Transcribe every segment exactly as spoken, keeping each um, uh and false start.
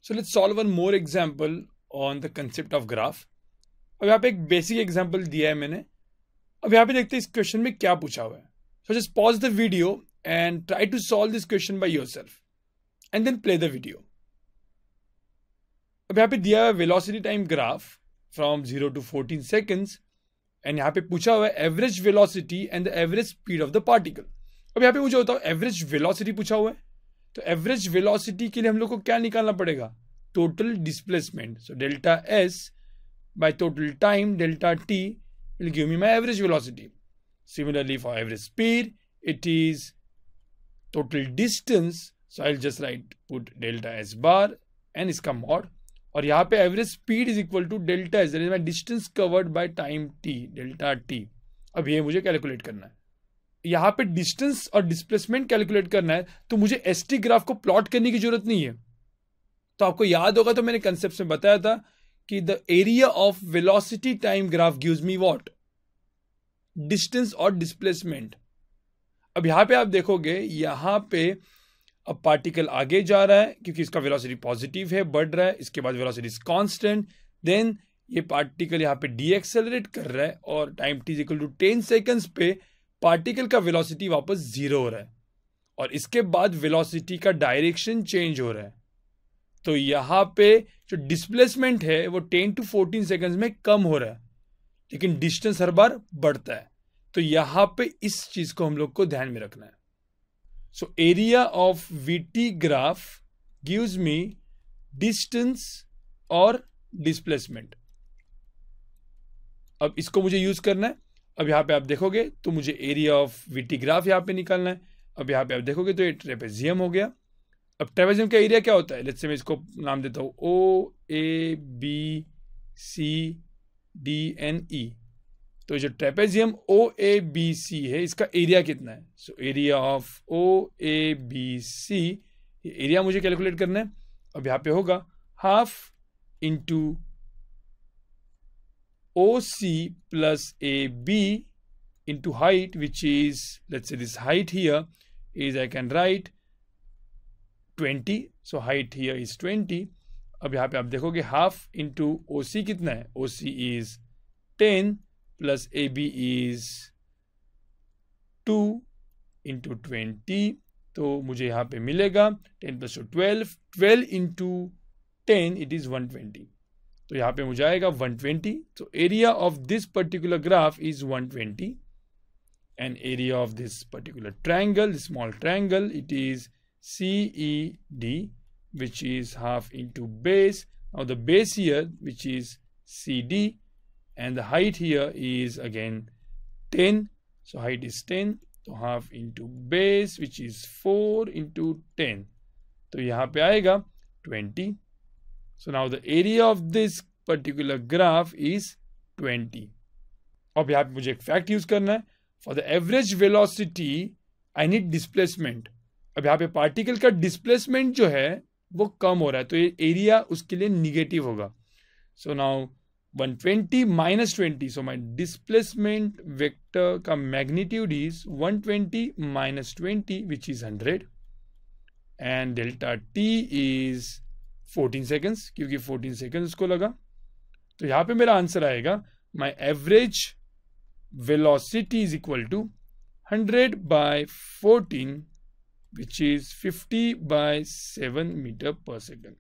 So let's solve one more example on the concept of graph. अब यहाँ पे एक बेसिक एग्जाम्पल दिया है मैंने. अब यहाँ पे देखते हैं इस क्वेश्चन में क्या पूछा हुआ है. So just pause the video and try to solve this question by yourself and then play the video. अब यहाँ पे दिया है velocity time graph from zero to fourteen seconds and यहाँ पे पूछा हुआ है average velocity and the average speed of the particle. अब यहाँ पे मुझे बताओ average velocity पूछा हुआ है, तो एवरेज वेलोसिटी के लिए हम लोग को क्या निकालना पड़ेगा? Total displacement. So delta S by total time delta T will give me my average velocity. Similarly for average speed it is total distance. So I will just write put delta S bar and इसका mod, और यहाँ पे average speed is equal to delta S, that is my distance covered by time T delta T. अब ये मुझे calculate करना है. यहाँ पे डिस्टेंस और डिस्प्लेसमेंट कैलकुलेट करना है, तो मुझे एसटी ग्राफ को प्लॉट करने की जरूरत नहीं है. तो आपको याद होगा, तो मैंने कंसेप्ट में बताया था कि the area of velocity time graph gives me what? Distance और डिस्प्लेसमेंट. अब यहाँ पे आप देखोगे, यहाँ पे अब पार्टिकल आगे जा रहा है क्योंकि इसका वेलोसिटी पॉजिटिव है, बढ़ रहा है. इसके बाद वेलोसिटी इज कांस्टेंट. देन ये पार्टिकल यहाँ पे डी एक्सेलरेट कर रहा है और time T is equal to ten seconds पे पार्टिकल का वेलोसिटी वापस जीरो हो रहा है, और इसके बाद वेलोसिटी का डायरेक्शन चेंज हो रहा है. तो यहां पे जो डिस्प्लेसमेंट है वो टेन टू फोर्टीन सेकंड्स में कम हो रहा है, लेकिन डिस्टेंस हर बार बढ़ता है. तो यहां पे इस चीज को हम लोग को ध्यान में रखना है. So area of VT graph gives me distance और डिस्प्लेसमेंट. अब इसको मुझे यूज करना है. अब यहाँ पे आप देखोगे तो मुझे एरिया ऑफ वीटी ग्राफ यहाँ पे निकालना है. अब यहाँ पे आप देखोगे तो ये ट्रेपेजियम हो गया. अब ट्रेपेजियम का एरिया क्या होता है? लेट्स से मैं इसको नाम देता हूँ O A B C D and E. तो जो ट्रेपेजियम ओ ए बी सी है, इसका एरिया कितना है? So area of O A B C, ये एरिया मुझे कैलकुलेट करना है. अब यहाँ पे होगा half into O C plus A B into height, which is, let's say this height here is, I can write twenty. So height here is twenty. अब यहाँ पे आप देखोगे half into O C कितना है? O C is ten plus A B is two into twenty. तो मुझे यहाँ पे मिलेगा ten plus two twelve. twelve into ten it is one twenty. तो यहाँ पे मुझे आएगा one twenty. तो area of this particular graph is one twenty, and area of this particular triangle, small triangle, it is C E D, which is half into base. Now the base here, which is C D, and the height here is again ten. So height is ten. तो half into base, which is four into ten. तो यहाँ पे आएगा twenty. So now the area of this particular graph is twenty. अब यहाँ पे मुझे एक फैक्ट यूज करना है. For the average velocity I need displacement. अब यहाँ पे पार्टिकल का डिस्प्लेसमेंट जो है वो कम हो रहा है, तो ये एरिया उसके लिए निगेटिव होगा. So now one twenty minus twenty. So my displacement vector का magnitude is one twenty minus twenty, which is one hundred, and delta t is fourteen seconds, क्योंकि fourteen seconds उसको लगा. तो यहाँ पे मेरा आंसर आएगा my average velocity is equal to one hundred by fourteen, which is fifty by seven meter per second.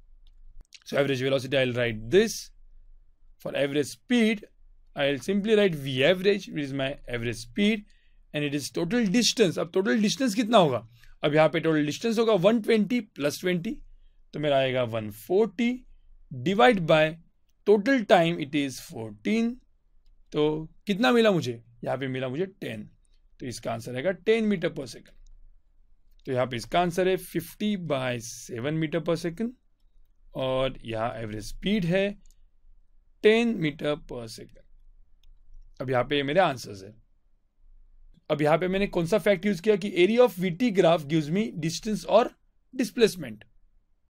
So average velocity, I'll write this. For average speed, I'll simply write V average, which is my average speed, and it is total distance. अब total distance कितना होगा? अब यहाँ पे total distance होगा one twenty plus twenty, तो मेरा आएगा one forty divide by total time, it is fourteen. तो कितना मिला मुझे? यहाँ पे मिला मुझे ten. तो इसका आंसर आएगा ten मीटर पर सेकंड. तो यहाँ पे इसका आंसर है fifty by seven metre per second, और यहाँ एवरेज स्पीड है ten मीटर पर सेकंड. अब यहाँ पे मेरे आंसर्स है. अब यहाँ पे मैंने कौन सा फैक्ट यूज किया कि area of VT graph gives me distance और डिस्प्लेसमेंट.